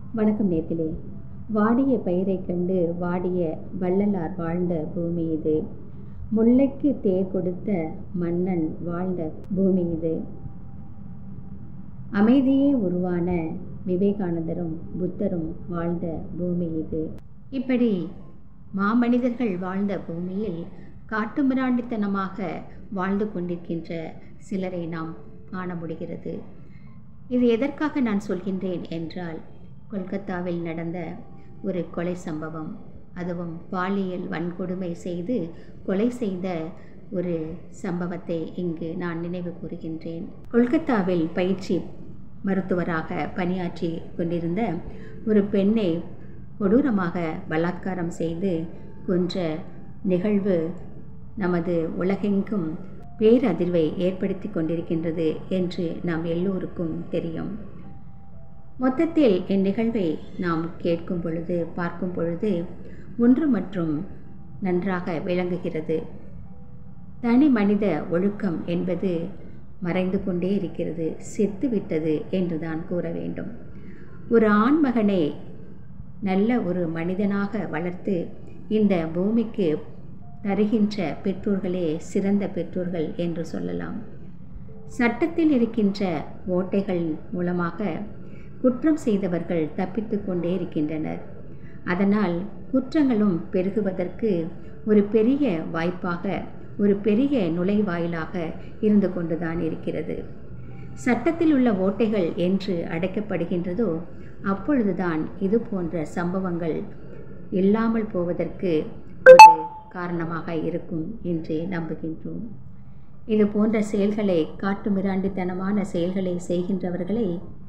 வணக்கம் நேர்களே. வாடிய பயிரைக் கண்டு வாடிய வள்ளலார் வாழ்ந்த பூமி இது. முல்லைக்கு தேர் கொடுத்த மன்னன் வாழ்ந்த பூமி இது. அமைதியே உருவான விவேகானந்தரும் புத்தரும் வாழ்ந்த பூமி இது. இப்படி மாமனிதர்கள் வாழ்ந்த பூமியில் காட்டுமிராண்டித்தனமாக வாழ்ந்து கொண்டிருக்கின்ற சிலரை நாம் காண முடிகிறது. இது எதற்காக நான் சொல்கின்றேன் என்றால், கொல்கத்தாவில் நடந்த ஒரு கொலை சம்பவம், அதுவும் பாலியல் வன்கொடுமை செய்து கொலை செய்த ஒரு சம்பவத்தை இங்கு நான் நினைவு கூறுகின்றேன். கொல்கத்தாவில் பயிற்சி மருத்துவராக பணியாற்றி கொண்டிருந்த ஒரு பெண்ணை கொடூரமாக பலாத்காரம் செய்து கொன்ற நிகழ்வு நமது உலகெங்கும் பேரதிர்வை ஏற்படுத்தி கொண்டிருக்கின்றது என்று நாம் எல்லோருக்கும் தெரியும். மொத்தத்தில் இந்நிகழ்வை நாம் கேட்கும் பொழுது, பார்க்கும் பொழுது ஒன்று மற்றும் நன்றாக விளங்குகிறது. தனி மனித ஒழுக்கம் என்பது மறைந்து கொண்டே இருக்கிறது, செத்துவிட்டது என்றுதான் கூற வேண்டும். ஒரு ஆண்மகனை நல்ல ஒரு மனிதனாக வளர்த்து இந்த பூமிக்கு தருகின்ற பெற்றோர்களே சிறந்த பெற்றோர்கள் என்று சொல்லலாம். சட்டத்தில் இருக்கின்ற ஓட்டைகள் மூலமாக குற்றம் செய்தவர்கள் தப்பித்து கொண்டே இருக்கின்றனர். அதனால் குற்றங்களும் பெருகுவதற்கு ஒரு பெரிய வாய்ப்பாக, ஒரு பெரிய நுழைவாயிலாக இருந்து கொண்டுதான் இருக்கிறது. சட்டத்தில் உள்ள ஓட்டைகள் என்று அடைக்கப்படுகின்றதோ அப்பொழுதுதான் இது போன்ற சம்பவங்கள் இல்லாமல் போவதற்கு ஒரு காரணமாக இருக்கும் என்று நம்புகின்றோம். இது போன்ற செயல்களை, காட்டுமிராண்டித்தனமான செயல்களை செய்கின்றவர்களை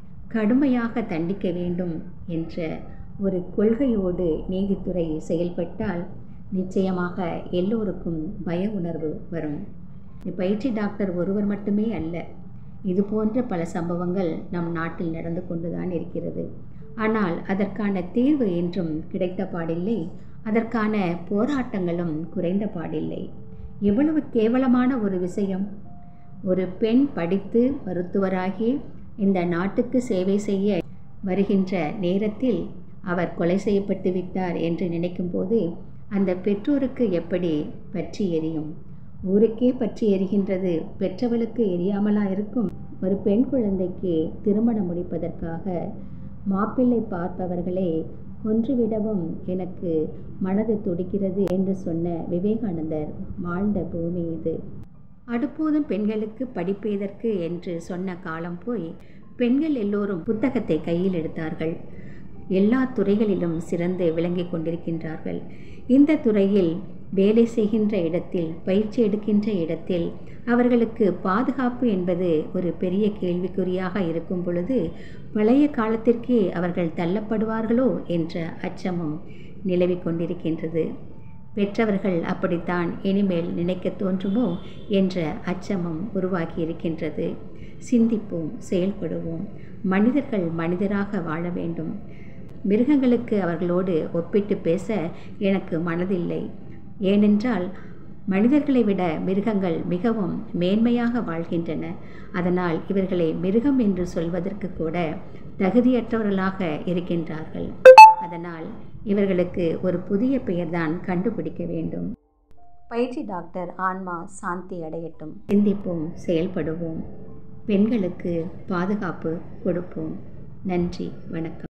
கடுமையாக தண்டிக்க வேண்டும் என்ற ஒரு கொள்கையோடு நீதித்துறை செயல்பட்டால் நிச்சயமாக எல்லோருக்கும் பய உணர்வு வரும். பயிற்சி டாக்டர் ஒருவர் மட்டுமே அல்ல, இது போன்ற பல சம்பவங்கள் நம் நாட்டில் நடந்து கொண்டுதான் இருக்கிறது. ஆனால் அதற்கான தீர்வு என்றும் கிடைத்த பாடில்லை, அதற்கான போராட்டங்களும் குறைந்த பாடில்லை. எவ்வளவு கேவலமான ஒரு விஷயம்! ஒரு பெண் படித்து மருத்துவராகி இந்த நாட்டுக்கு சேவை செய்ய வருகின்ற நேரத்தில் அவர் கொலை செய்யப்பட்டு விட்டார் என்று நினைக்கும் போது அந்த பெற்றோருக்கு எப்படி பற்றி எரியும்? ஊருக்கே பற்றி எரிகின்றது, பெற்றவளுக்கு எரியாமலா இருக்கும்? ஒரு பெண் குழந்தைக்கு திருமணம் முடிப்பதற்காக மாப்பிள்ளை பார்ப்பவர்களை கொன்றுவிடவும் எனக்கு மனது துடிக்கிறது என்று சொன்ன விவேகானந்தர் வாழ்ந்த பூமி இது. அடுப்போதும் பெண்களுக்கு படிப்பு எதற்கு என்று சொன்ன காலம் போய் பெண்கள் எல்லோரும் புத்தகத்தை கையில் எடுத்தார்கள். எல்லா துறைகளிலும் சிறந்து விளங்கி கொண்டிருக்கின்றார்கள். இந்த துறையில் வேலை செய்கின்ற இடத்தில், பயிற்சி எடுக்கின்ற இடத்தில் அவர்களுக்கு பாதுகாப்பு என்பது ஒரு பெரிய கேள்விக்குறியாக இருக்கும் பொழுது பழைய காலத்திற்கே அவர்கள் தள்ளப்படுவார்களோ என்ற அச்சமும் நிலவி கொண்டிருக்கின்றது. பெற்றவர்கள் அப்படித்தான் இனிமேல் நினைக்க தோன்றுமோ என்ற அச்சமும் உருவாகி இருக்கின்றது. சிந்திப்போம், செயல்படுவோம். மனிதர்கள் மனிதராக வாழ வேண்டும். மிருகங்களுக்கு அவர்களோடு ஒப்பிட்டு பேச எனக்கு மனதில்லை. ஏனென்றால் மனிதர்களை விட மிருகங்கள் மிகவும் மேன்மையாக வாழ்கின்றன. அதனால் இவர்களை மிருகம் என்று சொல்வதற்கு கூட தகுதியற்றவர்களாக இருக்கின்றார்கள். அதனால் இவர்களுக்கு ஒரு புதிய பெயர்தான் கண்டுபிடிக்க வேண்டும். பயிற்சி டாக்டர் ஆன்மா சாந்தி அடையட்டும். சிந்திப்போம், செயல்படுவோம். பெண்களுக்கு பாதுகாப்பு கொடுப்போம். நன்றி, வணக்கம்.